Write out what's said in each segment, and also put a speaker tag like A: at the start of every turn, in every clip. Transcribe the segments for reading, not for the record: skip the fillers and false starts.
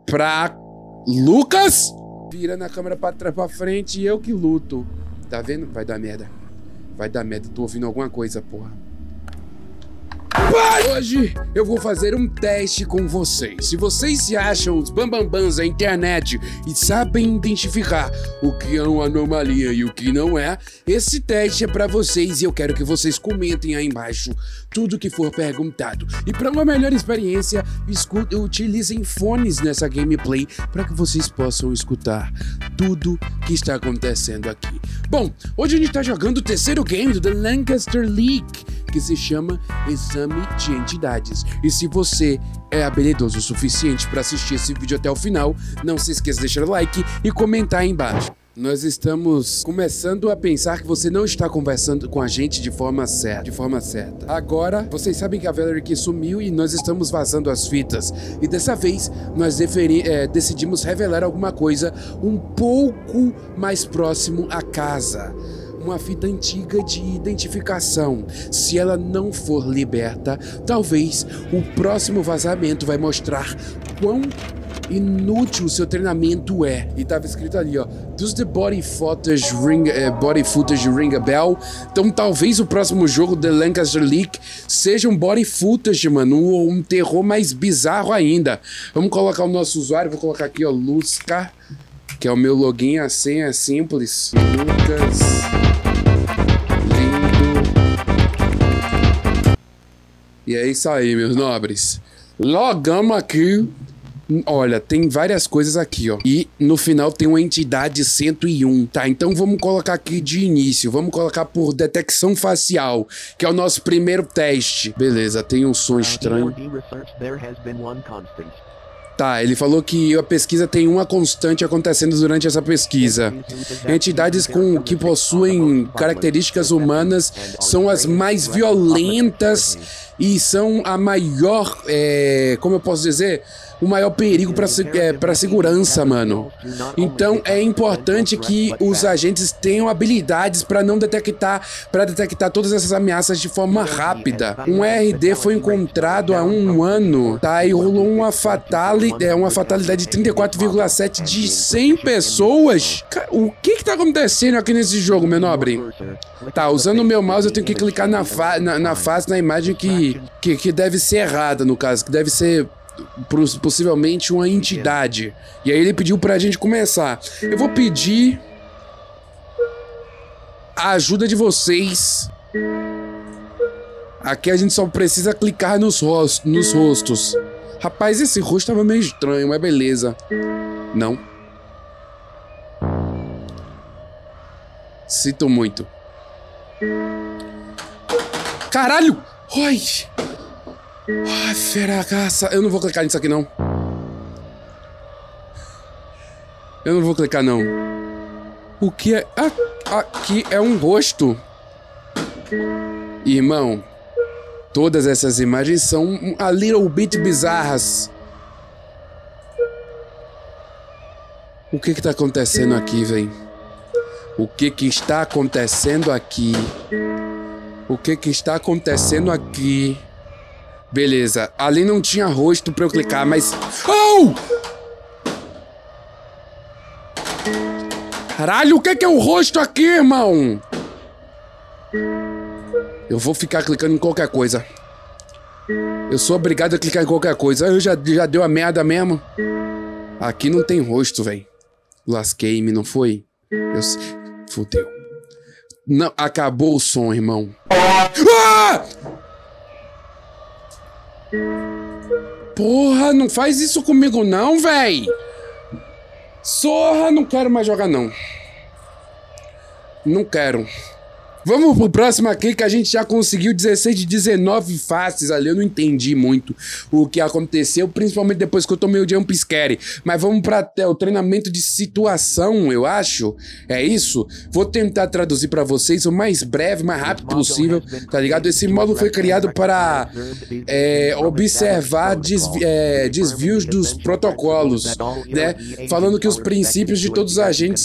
A: pra Lucas. Vira na câmera pra trás, pra frente e eu que luto. Tá vendo? Vai dar merda. Vai dar merda. Tô ouvindo alguma coisa, porra. Hoje eu vou fazer um teste com vocês. Se vocês se acham os bambambãs da internet e sabem identificar o que é uma anomalia e o que não é, esse teste é pra vocês e eu quero que vocês comentem aí embaixo tudo que for perguntado. E para uma melhor experiência, utilizem fones nessa gameplay para que vocês possam escutar tudo que está acontecendo aqui. Bom, hoje a gente tá jogando o terceiro game do The Lancaster League, que se chama Exame de Entidades. E se você é habilidoso o suficiente para assistir esse vídeo até o final, não se esqueça de deixar o like e comentar aí embaixo. Nós estamos começando a pensar que você não está conversando com a gente de forma certa. Agora, vocês sabem que a Valerie que sumiu e nós estamos vazando as fitas. E dessa vez, nós decidimos revelar alguma coisa um pouco mais próximo à casa. Uma fita antiga de identificação. Se ela não for liberta, talvez o próximo vazamento vai mostrar quão inútil o seu treinamento é. E tava escrito ali, ó, does the body footage ring a bell? Então talvez o próximo jogo The Lancaster League seja um body footage, mano, um terror mais bizarro ainda. Vamos colocar o nosso usuário, vou colocar aqui, ó, Luzca, que é o meu login, a senha é simples. Lucas Lindo. E é isso aí, meus nobres. Logamos aqui. Olha, tem várias coisas aqui, ó. E no final tem uma entidade 101. Tá, então vamos colocar aqui de início. Vamos colocar por detecção facial, que é o nosso primeiro teste. Beleza, tem um som estranho. Tá, ele falou que a pesquisa tem uma constante acontecendo durante essa pesquisa. Entidades que possuem características humanas são as mais violentas e são a maior, como eu posso dizer, o maior perigo para segurança, mano. Então é importante que os agentes tenham habilidades para detectar todas essas ameaças de forma rápida. Um RD foi encontrado há um ano, tá? E rolou uma fatalidade de 34,7 de 100 pessoas. O que tá acontecendo aqui nesse jogo, meu nobre? Tá, usando o meu mouse eu tenho que clicar na face, na imagem que deve ser errada, no caso, que deve ser possivelmente uma entidade. E aí ele pediu pra gente começar. Eu vou pedir a ajuda de vocês. Aqui a gente só precisa clicar nos rostos. Rapaz, esse rosto tava meio estranho, mas beleza. Não. Sinto muito. Caralho! Oi! Ai, feragaça. Eu não vou clicar nisso aqui, não. Eu não vou clicar, não. O que é... aqui é um rosto. Irmão, todas essas imagens são a little bit bizarras. O que tá acontecendo aqui, velho? O que está acontecendo aqui? O que está acontecendo aqui? Beleza, ali não tinha rosto pra eu clicar, mas... Oh! Caralho, o que é o rosto aqui, irmão? Eu vou ficar clicando em qualquer coisa. Eu sou obrigado a clicar em qualquer coisa. Eu já deu a merda mesmo. Aqui não tem rosto, velho. Lasquei-me, não foi? Fudeu. Não, acabou o som, irmão. Ah! Porra, não faz isso comigo não, véi. Zorra, não quero mais jogar não. Não quero. Vamos pro próximo aqui, que a gente já conseguiu 16 de 19 faces ali. Eu não entendi muito o que aconteceu, principalmente depois que eu tomei o jump scare. Mas vamos pra o treinamento de situação, eu acho. É isso? Vou tentar traduzir pra vocês o mais breve, mais rápido possível, tá ligado? Esse módulo foi criado para observar desvios dos protocolos, né? Falando que os princípios de todos os agentes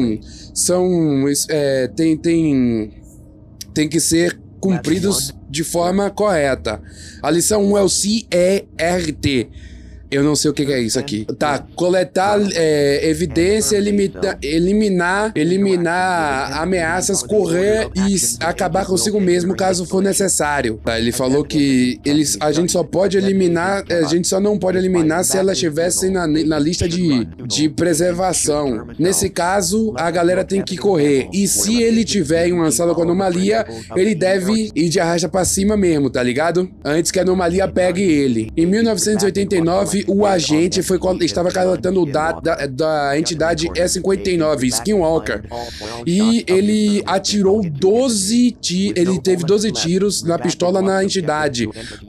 A: tem que ser cumpridos de forma correta. A lição 1 é o CERT. Eu não sei o que é isso aqui. Tá, coletar evidência, eliminar ameaças, correr e acabar consigo mesmo caso for necessário. Tá, ele falou que a gente só pode eliminar, a gente só não pode eliminar se elas estivessem na lista de preservação. Nesse caso, a galera tem que correr. E se ele tiver em uma sala com anomalia, ele deve ir de arrasta pra cima mesmo, tá ligado? Antes que a anomalia pegue ele. Em 1989, o agente estava coletando o dado da entidade E59, Skinwalker. E ele atirou 12 tiros. Ele teve 12 tiros na pistola na entidade.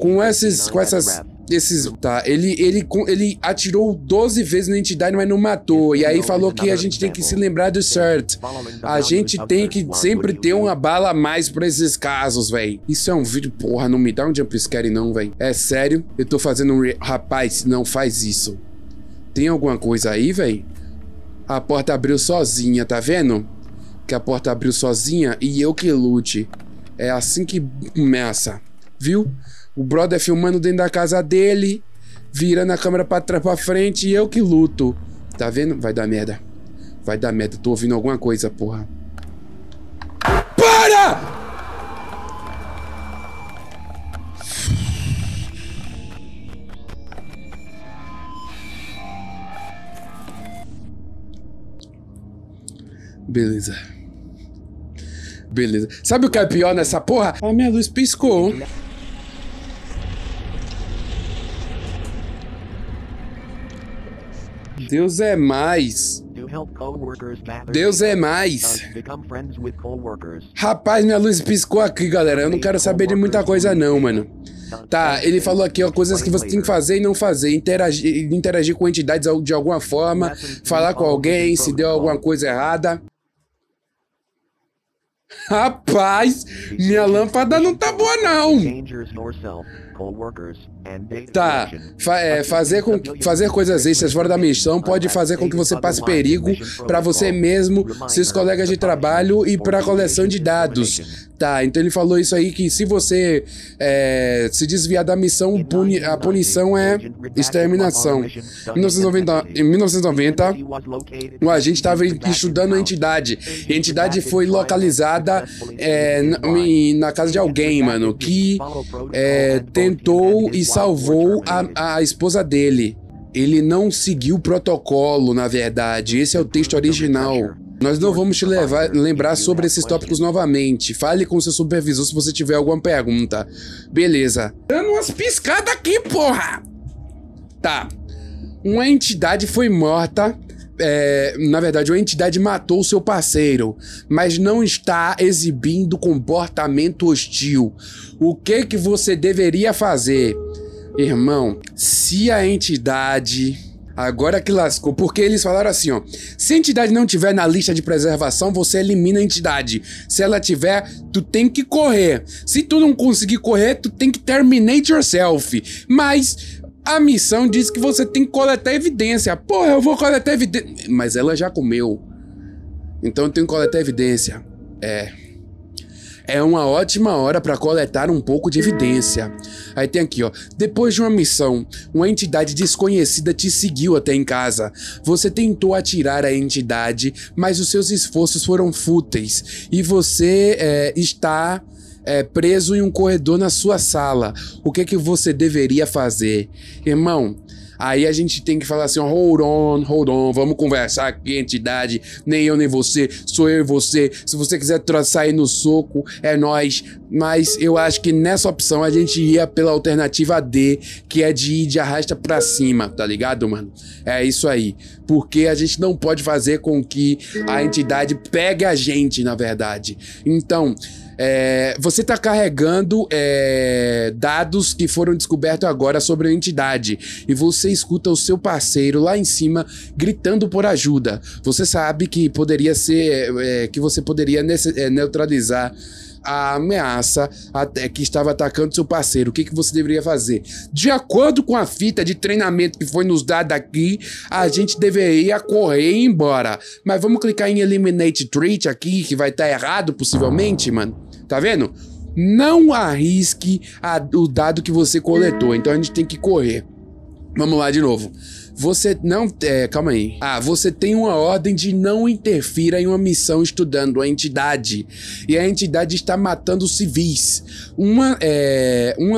A: Ele atirou 12 vezes na entidade, mas não matou. E aí falou que a gente tem que se lembrar do CERT. A gente tem que sempre ter uma bala a mais pra esses casos, véi. Isso é um vídeo, porra, não me dá um jumpscare não, véi. É sério? Eu tô fazendo um... Rapaz, não faz isso. Tem alguma coisa aí, véi? A porta abriu sozinha, tá vendo? Que a porta abriu sozinha e eu que lute. É assim que começa, viu? O brother filmando dentro da casa dele, virando a câmera pra trás, pra frente, e eu que luto. Tá vendo? Vai dar merda. Vai dar merda. Tô ouvindo alguma coisa, porra. Para! Beleza. Beleza. Sabe o que é pior nessa porra? A minha luz piscou. Deus é mais. Deus é mais. Rapaz, minha luz piscou aqui, galera. Eu não quero saber de muita coisa não, mano. Tá, ele falou aqui, ó, coisas que você tem que fazer e não fazer. Interagir com entidades de alguma forma. Falar com alguém se deu alguma coisa errada. Rapaz, minha lâmpada não tá boa não. Tá, fazer coisas extras fora da missão pode fazer com que você passe perigo pra você mesmo, seus colegas de trabalho e pra coleção de dados. Tá, então ele falou isso aí, que se você se desviar da missão, a punição é exterminação. Em 1990, o agente estava estudando a entidade. E a entidade foi localizada na casa de alguém, mano, que tentou e salvou a esposa dele. Ele não seguiu o protocolo, na verdade. Esse é o texto original. Nós não vamos te lembrar sobre esses tópicos novamente. Fale com seu supervisor se você tiver alguma pergunta. Beleza. Dando umas piscadas aqui, porra! Tá. Uma entidade foi morta. Na verdade, uma entidade matou seu parceiro, mas não está exibindo comportamento hostil. O que você deveria fazer? Irmão, se a entidade... Agora que lascou, porque eles falaram assim, ó. Se a entidade não tiver na lista de preservação, você elimina a entidade. Se ela tiver, tu tem que correr. Se tu não conseguir correr, tu tem que terminate yourself. Mas a missão diz que você tem que coletar evidência. Porra, eu vou coletar evidência. Mas ela já comeu. Então eu tenho que coletar evidência. É uma ótima hora para coletar um pouco de evidência. Aí tem aqui, ó. Depois de uma missão, uma entidade desconhecida te seguiu até em casa. Você tentou atirar a entidade, mas os seus esforços foram fúteis. E você está preso em um corredor na sua sala. O que você deveria fazer? Irmão, aí a gente tem que falar assim, ó, hold on, vamos conversar aqui, entidade, nem eu nem você, sou eu e você, se você quiser sair no soco, é nós, mas eu acho que nessa opção a gente ia pela alternativa D, que é de ir de arrasta pra cima, tá ligado, mano? É isso aí, porque a gente não pode fazer com que a entidade pegue a gente, na verdade. Então... você tá carregando dados que foram descobertos agora sobre a entidade e você escuta o seu parceiro lá em cima gritando por ajuda. Você sabe que poderia ser que você poderia neutralizar a ameaça que estava atacando seu parceiro. O que você deveria fazer? De acordo com a fita de treinamento que foi nos dada aqui, a gente deveria correr e ir embora. Mas vamos clicar em Eliminate Treat aqui, que vai estar errado possivelmente, mano. Tá vendo? Não arrisque o dado que você coletou. Então a gente tem que correr. Vamos lá de novo. Você não... calma aí. Você tem uma ordem de não interfira em uma missão estudando a entidade. E a entidade está matando civis. Um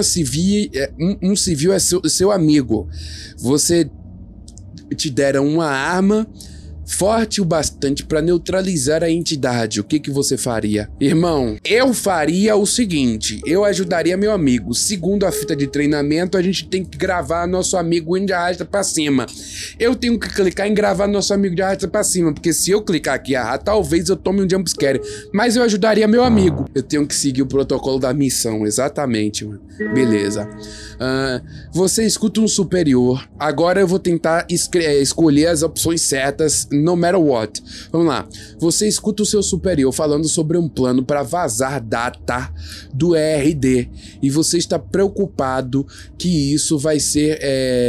A: civil é seu amigo. Você te deram uma arma forte o bastante para neutralizar a entidade. O que você faria? Irmão, eu faria o seguinte. Eu ajudaria meu amigo. Segundo a fita de treinamento, a gente tem que gravar nosso amigo indo de arrasta pra cima. Eu tenho que clicar em gravar nosso amigo de arrasta pra cima, porque se eu clicar aqui talvez eu tome um jumpscare. Mas eu ajudaria meu amigo. Eu tenho que seguir o protocolo da missão. Exatamente, mano. Beleza. Você escuta um superior. Agora eu vou tentar escolher as opções certas, no matter what. Vamos lá. Você escuta o seu superior falando sobre um plano para vazar data do ERD. E você está preocupado que isso vai ser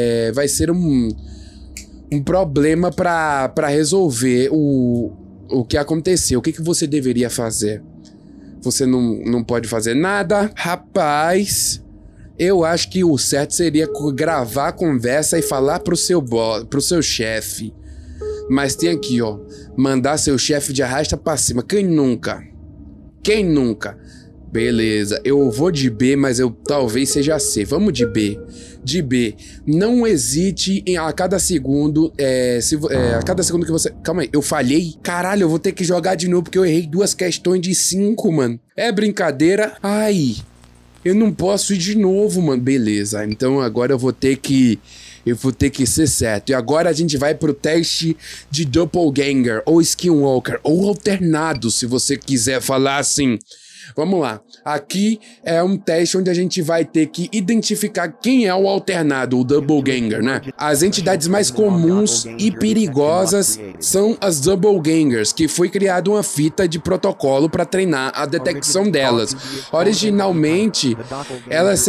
A: um problema para resolver o que aconteceu. O que você deveria fazer? Você não pode fazer nada? Rapaz... Eu acho que o certo seria gravar a conversa e falar pro seu chefe. Mas tem aqui, ó. Mandar seu chefe de arrasta pra cima. Quem nunca? Quem nunca? Beleza, eu vou de B, mas eu talvez seja C. Vamos de B. De B. Não hesite a cada segundo. A cada segundo que você... Calma aí, eu falhei? Caralho, eu vou ter que jogar de novo porque eu errei 2 questões de 5, mano. É brincadeira? Ai... Eu não posso ir de novo, mano. Beleza, então agora eu vou ter que ser certo. E agora a gente vai pro teste de Doppelganger, ou Skinwalker, ou alternado, se você quiser falar assim. Vamos lá. Aqui é um teste onde a gente vai ter que identificar quem é o alternado, o Doppelganger, né? As entidades mais comuns e perigosas são as Doppelgangers, que foi criada uma fita de protocolo para treinar a detecção delas. Originalmente, elas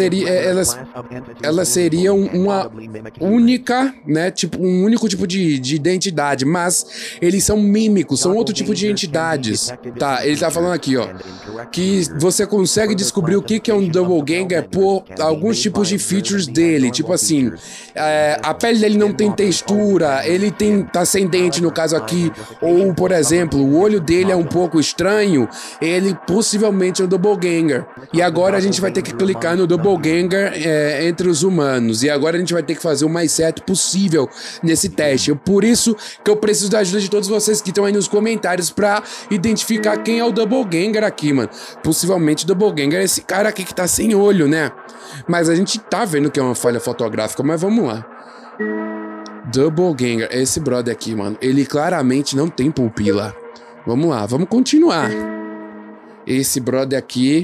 A: seriam uma única, né? Tipo, um único tipo de identidade, mas eles são mímicos, são outro tipo de entidades. Tá, ele tá falando aqui, ó, que você consegue descobrir o que é um Doppelganger por alguns tipos de features dele, tipo assim, a pele dele não tem textura, ele tá sem dente no caso aqui, ou por exemplo, o olho dele é um pouco estranho, ele possivelmente é um Doppelganger. E agora a gente vai ter que clicar no Doppelganger entre os humanos, e agora a gente vai ter que fazer o mais certo possível nesse teste. Por isso que eu preciso da ajuda de todos vocês que estão aí nos comentários pra identificar quem é o Doppelganger aqui, mano. Possivelmente o Doppelganger é esse cara aqui que tá sem olho, né? Mas a gente tá vendo que é uma falha fotográfica, mas vamos lá. Doppelganger, esse brother aqui, mano. Ele claramente não tem pupila. Vamos lá, vamos continuar. Esse brother aqui...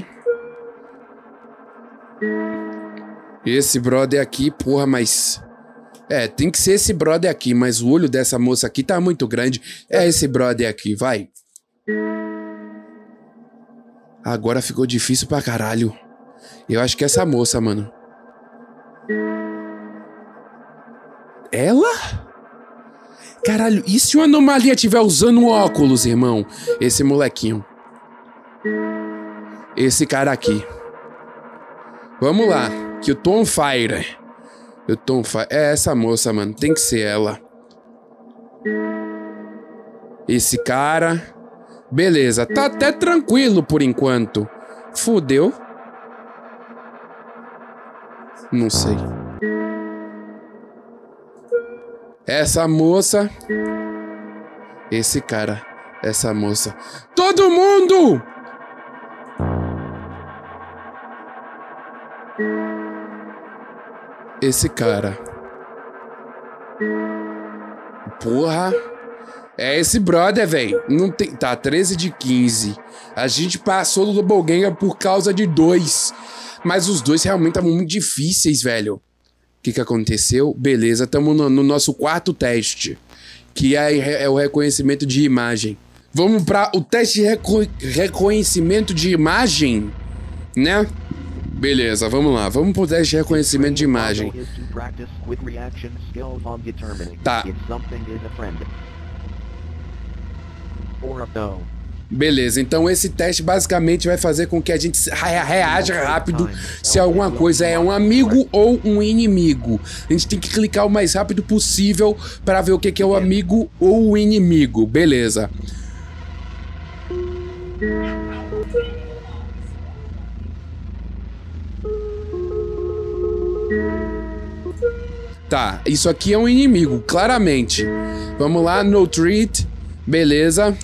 A: Esse brother aqui, porra, mas... tem que ser esse brother aqui, mas o olho dessa moça aqui tá muito grande. É esse brother aqui, vai. Agora ficou difícil pra caralho. Eu acho que é essa moça, mano. Ela? Caralho, e se uma anomalia estiver usando um óculos, irmão? Esse molequinho. Esse cara aqui. Vamos lá, que eu tô on fire. É essa moça, mano. Tem que ser ela. Esse cara... Beleza, tá até tranquilo por enquanto. Fudeu. Não sei. Essa moça. Esse cara. Essa moça. Todo mundo! Esse cara. Porra. É esse brother, velho. Não tem... Tá, 13 de 15. A gente passou do Doppelganger por causa de 2. Mas os 2 realmente estavam muito difíceis, velho. O que aconteceu? Beleza, estamos no nosso 4º teste. Que é o reconhecimento de imagem. Vamos para o teste de reconhecimento de imagem, né? Beleza, vamos lá. Vamos pro teste de reconhecimento de imagem. Tá. Beleza, então esse teste basicamente vai fazer com que a gente reaja rápido se alguma coisa é um amigo ou um inimigo. A gente tem que clicar o mais rápido possível para ver o que é o amigo ou o inimigo. Beleza. Tá, isso aqui é um inimigo, claramente. Vamos lá, no treat. Beleza.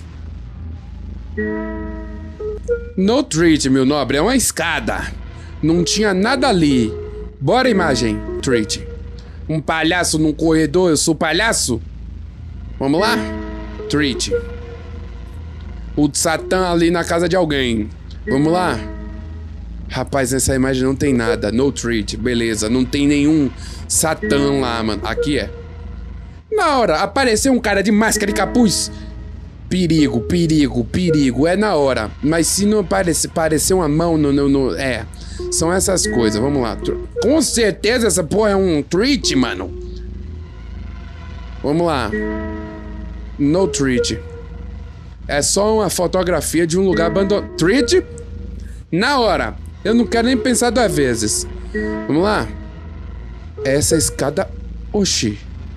A: No treat, meu nobre, é uma escada. Não tinha nada ali. Bora, imagem, treat. Um palhaço num corredor, eu sou palhaço? Vamos lá? Treat. O Satã ali na casa de alguém. Vamos lá? Rapaz, nessa imagem não tem nada. No treat, beleza. Não tem nenhum Satã lá, mano. Aqui é. Na hora, apareceu um cara de máscara e capuz. Perigo, perigo, perigo. É na hora. Mas se não parecer uma mão, é. São essas coisas. Vamos lá. Com certeza essa porra é um treat, mano. Vamos lá. No treat. É só uma fotografia de um lugar abandonado. Treat? Na hora. Eu não quero nem pensar 2 vezes. Vamos lá. Essa escada... Oxi.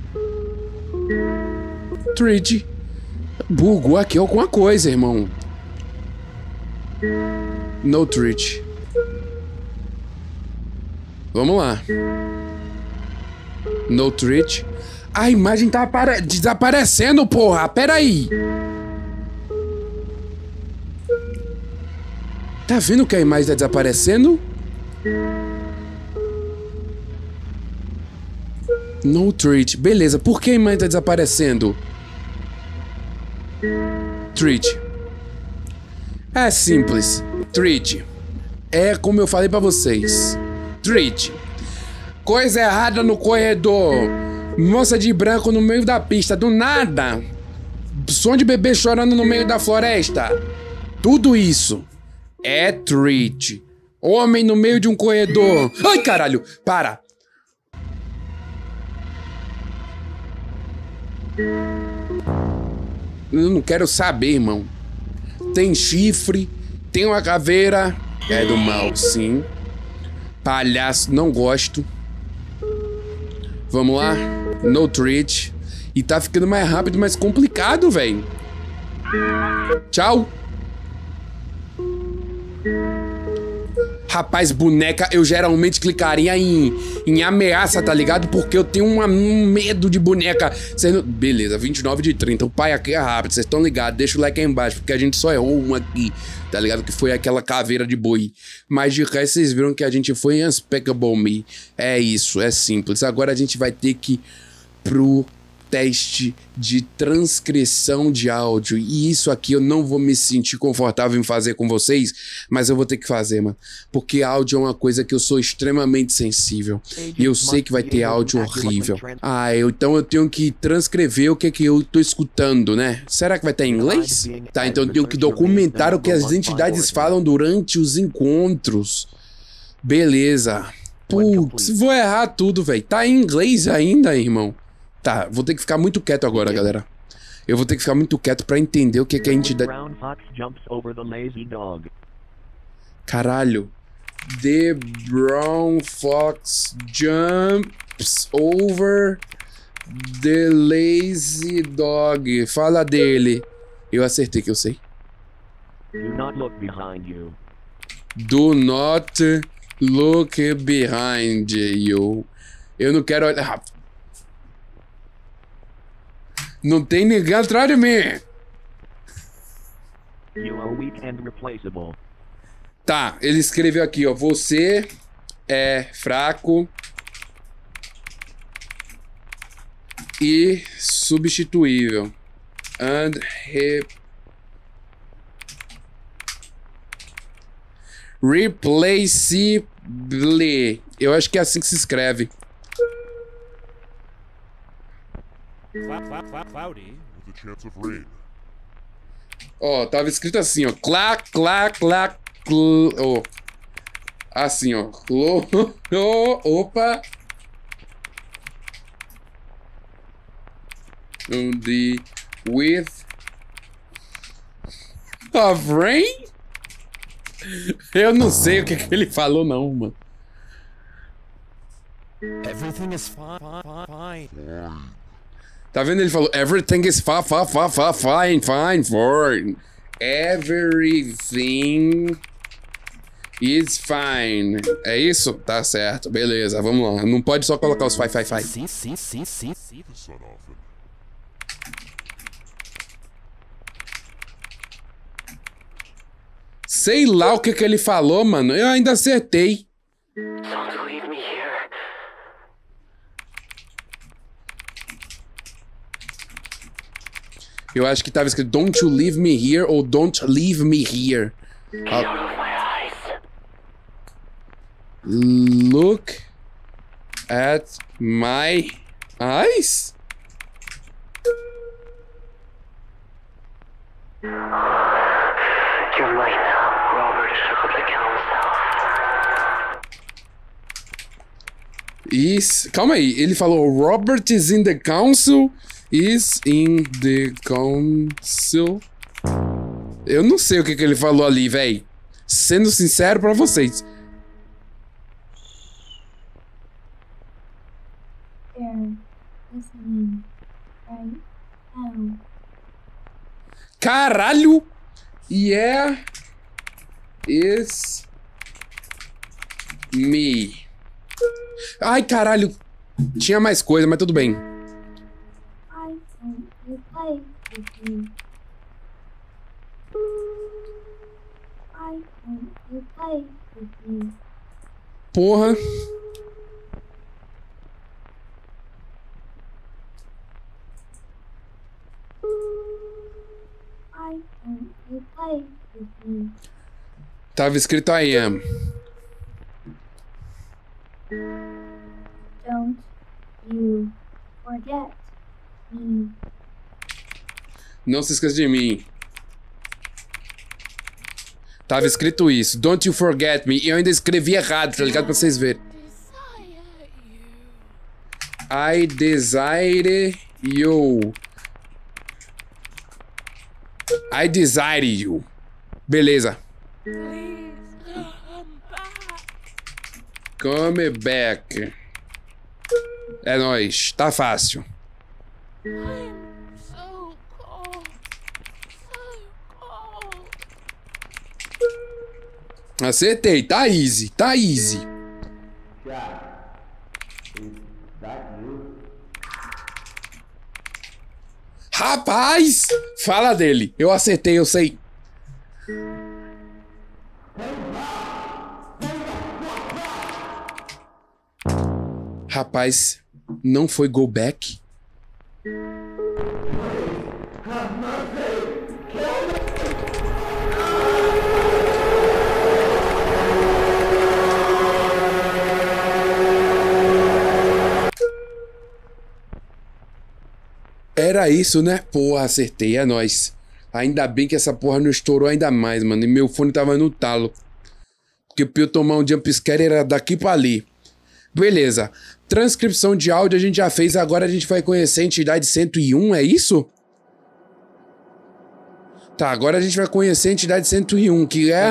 A: Treat. Bugou aqui alguma coisa, irmão. No treat. Vamos lá. No treat. A imagem tá desaparecendo, porra. Pera aí. Tá vendo que a imagem tá desaparecendo? No treat. Beleza, por que a imagem tá desaparecendo? Treat. É simples. Treat. É como eu falei pra vocês. Treat. Coisa errada no corredor. Moça de branco no meio da pista. Do nada. Som de bebê chorando no meio da floresta. Tudo isso é treat. Homem no meio de um corredor. Ai, caralho. Para. Eu não quero saber, irmão. Tem chifre, tem uma caveira. É do mal, sim. Palhaço, não gosto. Vamos lá. No treat. E tá ficando mais rápido, mais complicado, velho. Tchau. Rapaz, boneca, eu geralmente clicaria em ameaça, tá ligado? Porque eu tenho um medo de boneca. Beleza, 29 de 30. O pai aqui é rápido, vocês estão ligados. Deixa o like aí embaixo, porque a gente só errou uma aqui, tá ligado? Que foi aquela caveira de boi. Mas de resto, vocês viram que a gente foi em Unspeakable Me. É isso, é simples. Agora a gente vai ter que ir pro teste de transcrição de áudio. E isso aqui eu não vou me sentir confortável em fazer com vocês, mas eu vou ter que fazer, mano. Porque áudio é uma coisa que eu sou extremamente sensível. E eu sei que vai ter áudio horrível. Então eu tenho que transcrever o que eu tô escutando, né? Será que vai estar em inglês? Tá, então eu tenho que documentar o que as entidades falam durante os encontros. Beleza. Putz, vou errar tudo, velho. Tá em inglês ainda, irmão. Tá, vou ter que ficar muito quieto agora, galera. Eu vou ter que ficar muito quieto pra entender o que é a entidade... Caralho. The brown fox jumps over the lazy dog. Fala dele. Eu acertei que eu sei.
B: Do not look behind you.
A: Do not look behind you. Eu não quero olhar... Não tem ninguém atrás de mim.
B: You are weak and replaceable.
A: Tá, ele escreveu aqui, ó. Você é fraco e substituível. And replaceable. Eu acho que é assim que se escreve.
C: Cloudy with a chance of rain.
A: Ó, tava escrito assim, ó. Clá, clá, clá, ó. Assim, ó. Opa. The with Of rain? Eu não sei o que ele falou, não, mano.
D: Everything is fine.
A: Tá vendo? Ele falou everything is fine, fine. Everything is fine. É isso? Tá certo. Beleza, vamos lá. Não pode só colocar os fine.
D: Sim.
C: The sun off him.
A: Sei lá o que ele falou, mano. Eu ainda acertei.
E: Don't leave me here.
A: Eu acho que tava escrito Don't you leave me here ou Don't leave me here.
E: Out of my eyes.
A: Look at my eyes?
E: You're mine now, Robert of the council.
A: Calma aí, ele falou Robert is in the council. Is in the council. Eu não sei o que ele falou ali, véi. Sendo sincero pra vocês.
F: They're listening right now.
A: Caralho! Yeah. Is me. Ai, caralho. Tinha mais coisa, mas tudo bem.
F: Why don't you play with me? Why don't you play with me?
A: Porra.
F: Why don't you play with me?
A: Tava escrito I am.
F: Don't you forget me.
A: Não se esqueça de mim. Tava escrito isso. Don't you forget me. E eu ainda escrevi errado, tá ligado? Pra vocês verem. I desire you. I desire you. Beleza. Come back. É nóis. Tá fácil. Acertei. Tá easy. Tá easy. Rapaz! Fala dele. Eu acertei, eu sei. Rapaz, não foi go back? Era isso, né? Porra, acertei, é nóis. Ainda bem que essa porra não estourou ainda mais, mano. E meu fone tava no talo. Porque pra eu tomar um jumpscare era daqui pra ali. Beleza. Transcrição de áudio a gente já fez. Agora a gente vai conhecer a entidade 101, é isso? Tá, agora a gente vai conhecer a entidade 101, que é...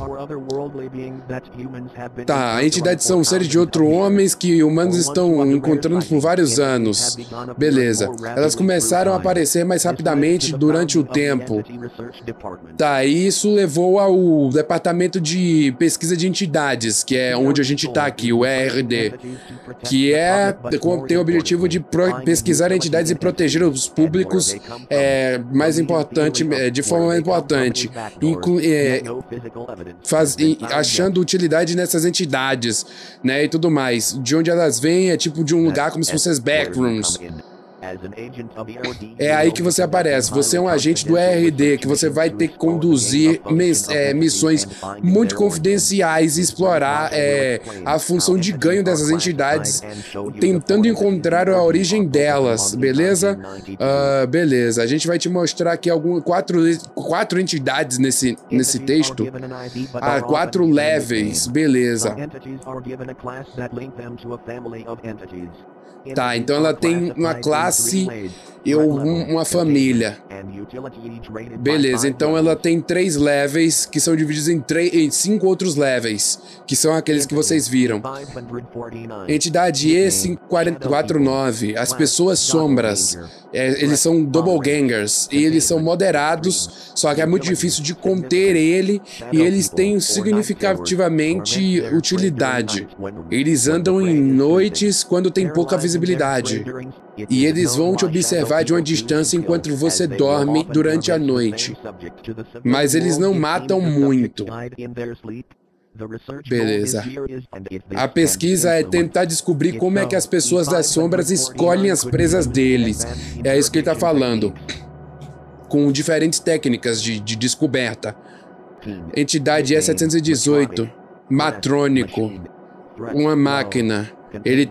A: Tá, a entidade são seres de outros homens que humanos estão encontrando por vários anos. Beleza. Elas começaram a aparecer mais rapidamente durante o tempo. Tá, e isso levou ao Departamento de Pesquisa de Entidades, que é onde a gente tá aqui, o ERD. Que tem o objetivo de pesquisar entidades e proteger os públicos, mais importante, de forma mais importante, achando utilidade nessas entidades, né, e tudo mais. De onde elas vêm é tipo de um lugar como se fossem as backrooms. É aí que você aparece. Você é um agente do ERD que você vai ter que conduzir missões muito confidenciais e explorar a função de ganho dessas entidades, tentando encontrar a origem delas, beleza? Beleza. A gente vai te mostrar aqui quatro entidades nesse texto. 4 levels, beleza. Tá, então ela tem uma classe e uma família. Beleza, então ela tem 3 levels que são divididos em 5 outros levels, que são aqueles que vocês viram. Entidade E549, as pessoas sombras, eles são doppelgangers e eles são moderados, só que é muito difícil de conter ele e eles têm significativamente utilidade. Eles andam em noites quando tem pouca visibilidade. E eles vão te observar de uma distância enquanto você dorme durante a noite. Mas eles não matam muito. Beleza. A pesquisa é tentar descobrir como é que as pessoas das sombras escolhem as presas deles. É isso que ele tá falando. Com diferentes técnicas de descoberta. Entidade E718. Matrônico. Uma máquina. Ele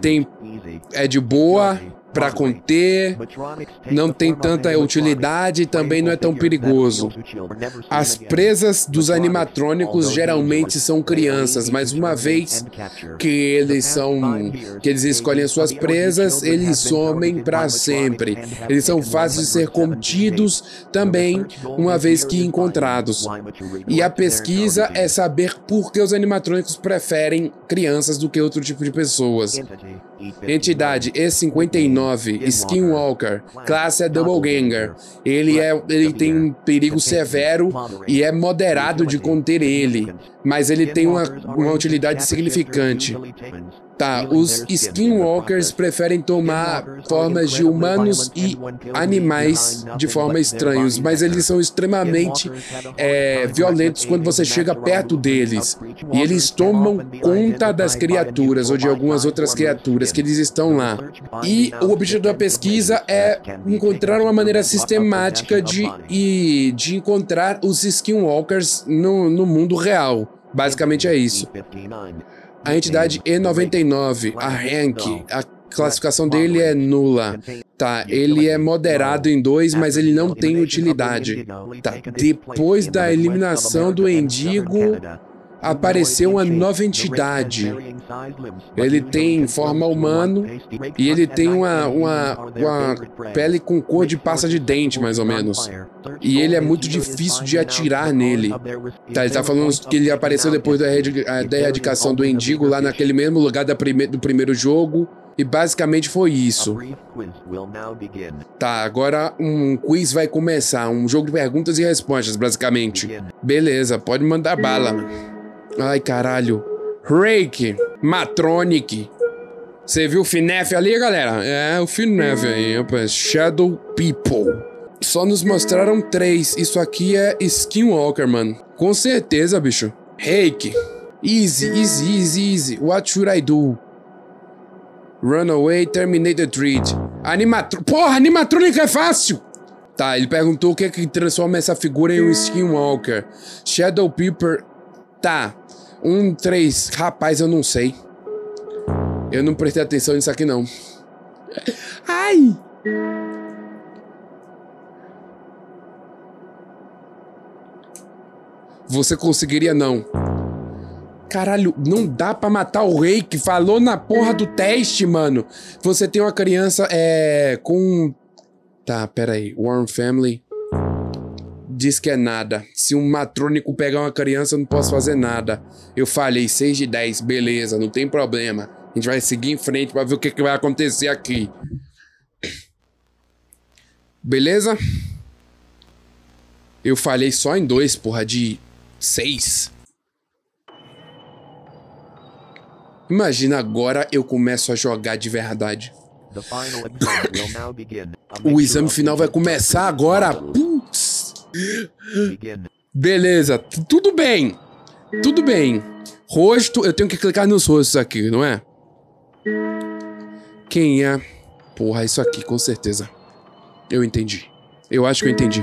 A: é de boa pra conter, não tem tanta utilidade e também não é tão perigoso. As presas dos animatrônicos geralmente são crianças, mas uma vez que eles escolhem as suas presas, eles somem pra sempre. Eles são fáceis de ser contidos também, uma vez que encontrados. E a pesquisa é saber por que os animatrônicos preferem crianças do que outro tipo de pessoas. Entidade E59, Skinwalker, classe é Doppelganger. Ele tem um perigo severo e é moderado de conter ele, mas ele tem uma utilidade significante. Tá, os Skinwalkers preferem tomar formas de humanos e animais de forma estranhos, mas eles são extremamente violentos quando você chega perto deles. E eles tomam conta das criaturas ou de algumas outras criaturas que eles estão lá. E o objetivo da pesquisa é encontrar uma maneira sistemática de encontrar os Skinwalkers no mundo real. Basicamente é isso. A entidade E99, a Hank, a classificação dele é nula. Tá, ele é moderado em 2, mas ele não tem utilidade. Tá, depois da eliminação do Endigo, apareceu uma nova entidade. Ele tem forma humana e ele tem uma pele com cor de pasta de dente, mais ou menos. E ele é muito difícil de atirar nele. Tá, ele tá falando que ele apareceu depois da erradicação do Endigo lá naquele mesmo lugar do primeiro jogo. E basicamente foi isso. Tá, agora um quiz vai começar. Um jogo de perguntas e respostas, basicamente. Beleza, pode mandar bala. Ai, caralho. Rake, Matronic. Você viu o Finef ali, galera? É, o Finef aí, rapaz. Shadow People. Só nos mostraram 3. Isso aqui é Skinwalker, mano. Com certeza, bicho. Rake. Easy. What should I do? Run away, terminate the treat. Porra, animatrônica é fácil! Tá, ele perguntou o que é que transforma essa figura em um Skinwalker. Shadow People. Tá. 1, 3. Rapaz, eu não sei. Eu não prestei atenção nisso aqui, não. Ai! Você conseguiria não. Caralho, não dá pra matar o rei que falou na porra do teste, mano. Você tem uma criança, com... Tá, pera aí. Warm Family. Diz que é nada. Se um matrônico pegar uma criança, eu não posso fazer nada. Eu falei 6 de 10, beleza, não tem problema. A gente vai seguir em frente pra ver o que vai acontecer aqui. Beleza? Eu falei só em 2, porra, de 6. Imagina agora eu começo a jogar de verdade. O exame final vai começar agora. Putz. Beleza, tudo bem. Tudo bem. Rosto, eu tenho que clicar nos rostos aqui, não é? Quem é? Porra, isso aqui, com certeza. Eu entendi. Eu acho que eu entendi.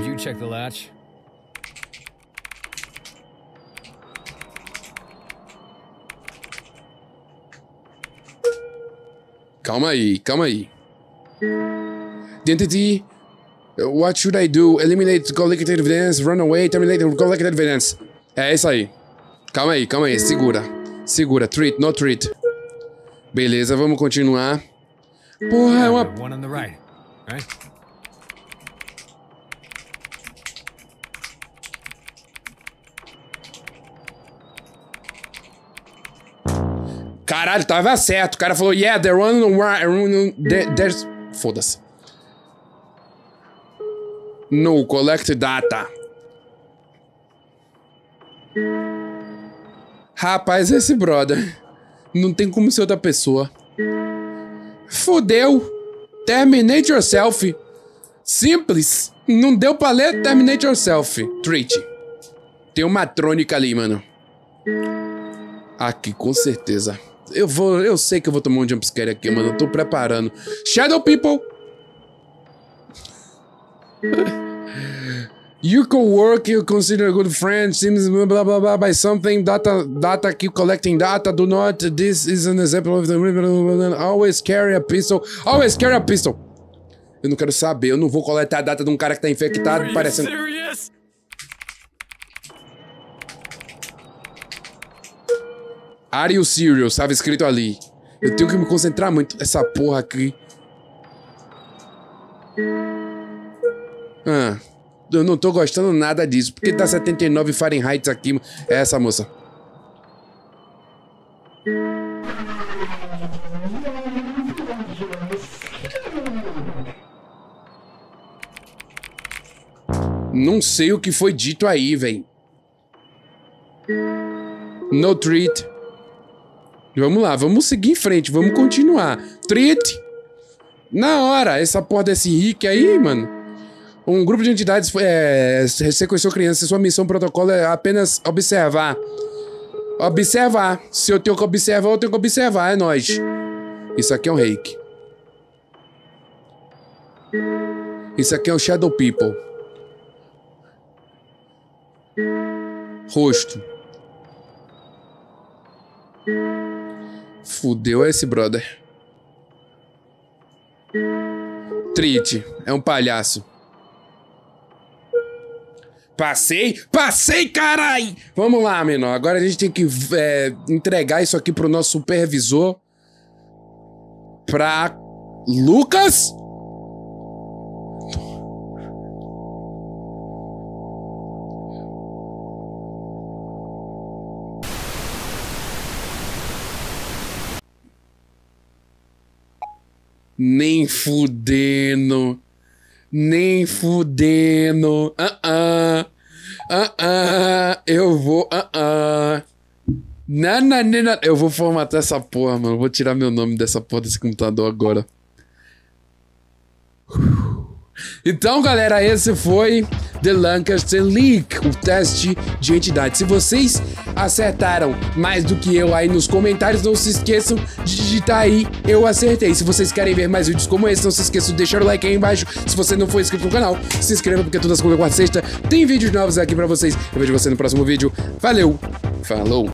A: Calma aí, calma aí. Identity. What should I do? Eliminate collected evidence, run away, terminate collected evidence. É isso aí. Calma aí, segura. Segura, treat, no treat. Beleza, vamos continuar. Porra, é uma... Caralho, tava certo. O cara falou, yeah, they're running around. There's... Foda-se. No, collect data. Rapaz, esse brother. Não tem como ser outra pessoa. Fudeu. Terminate yourself. Simples. Não deu pra ler, terminate yourself. Treat. Tem uma trônica ali, mano. Aqui, com certeza. Eu sei que eu vou tomar um jumpscare aqui, mano. Eu tô preparando. Shadow people. You can work, you consider a good friend, seems blah blah blah by something, data, keep collecting data, do not, this is an example of the, always carry a pistol, always carry a pistol. Eu não quero saber, eu não vou coletar a data de um cara que tá infectado, parecendo... Are you serious? Tava escrito ali. Eu tenho que me concentrar muito nessa porra aqui. Eu não tô gostando nada disso. Por que tá 79 Fahrenheit aqui? É essa moça. Não sei o que foi dito aí, véi. No treat. Vamos lá, vamos seguir em frente, vamos continuar. Treat. Na hora, essa porra desse Rick aí, mano. Um grupo de entidades sequenciou crianças. Sua missão protocolo é apenas observar. Observar. Se eu tenho que observar, eu tenho que observar. É nóis. Isso aqui é um reiki. Isso aqui é um Shadow People. Rosto. Fudeu esse brother. Treat. É um palhaço. Passei, carai! Vamos lá, menor. Agora a gente tem que entregar isso aqui pro nosso supervisor. Pra... Lucas? Nem fudendo. Nem fudendo. Eu vou. Não. Eu vou formatar essa porra, mano. Vou tirar meu nome dessa porra desse computador agora. Então, galera, esse foi The Lancaster Leak, o teste de entidade. Se vocês acertaram mais do que eu aí nos comentários, não se esqueçam de digitar aí, eu acertei. Se vocês querem ver mais vídeos como esse, não se esqueçam de deixar o like aí embaixo. Se você não for inscrito no canal, se inscreva, porque toda segunda, quarta e sexta tem vídeos novos aqui pra vocês. Eu vejo você no próximo vídeo. Valeu, falou!